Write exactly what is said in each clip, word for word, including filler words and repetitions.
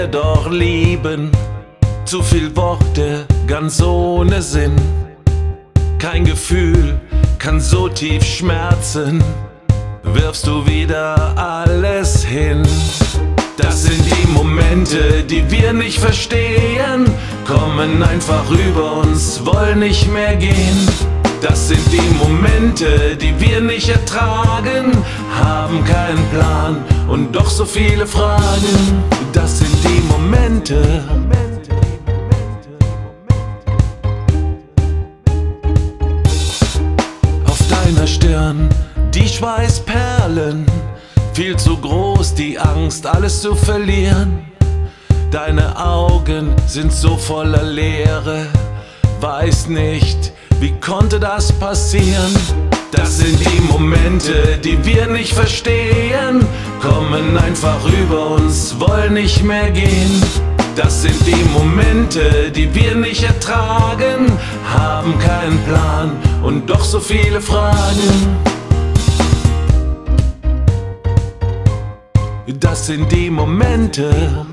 wir doch lieben. Zu viel Worte, ganz ohne Sinn. Kein Gefühl kann so tief schmerzen. Wirfst du wieder alles hin. Das sind die Momente, die wir nicht verstehen. Kommen einfach über uns, wollen nicht mehr gehen. Das sind die Momente, die wir nicht ertragen. Haben keinen Plan und doch so viele Fragen. Das sind die Momente. Auf deiner Stirn die Schweißperlen. Viel zu groß die Angst, alles zu verlieren. Deine Augen sind so voller Leere. Weiß nicht, wie konnte das passieren? Das sind die Momente, die wir nicht verstehen. Kommen einfach über uns, wollen nicht mehr gehen. Das sind die Momente, die wir nicht ertragen. Haben keinen Plan und doch so viele Fragen. Das sind die Momente.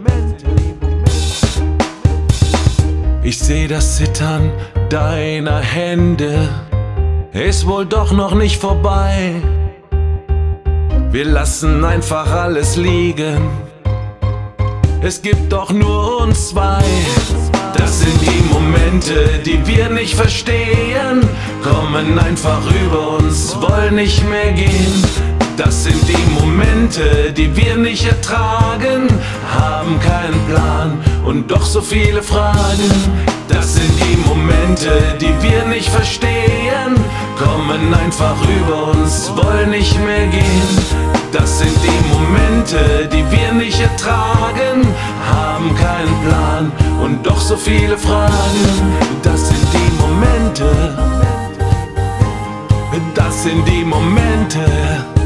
Ich seh das Zittern deiner Hände. Ist wohl doch noch nicht vorbei. Wir lassen einfach alles liegen. Es gibt doch nur uns zwei. Das sind die Momente, die wir nicht verstehen. Kommen einfach über uns, wollen nicht mehr gehen. Das sind die Momente, die wir nicht ertragen. Haben keinen Plan und doch so viele Fragen. Das sind die Momente, die wir nicht verstehen. Kommen einfach über uns, wollen nicht mehr gehen. Das sind die Momente, die wir nicht ertragen. Haben keinen Plan und doch so viele Fragen. Das sind die Momente. Das sind die Momente.